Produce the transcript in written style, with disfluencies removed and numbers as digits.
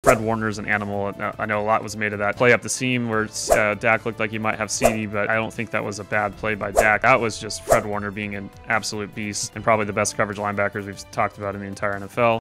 Fred Warner's an animal. I know a lot was made of that play up the seam where Dak looked like he might have CD, but I don't think that was a bad play by Dak. That was just Fred Warner being an absolute beast and probably the best coverage linebackers we've talked about in the entire NFL.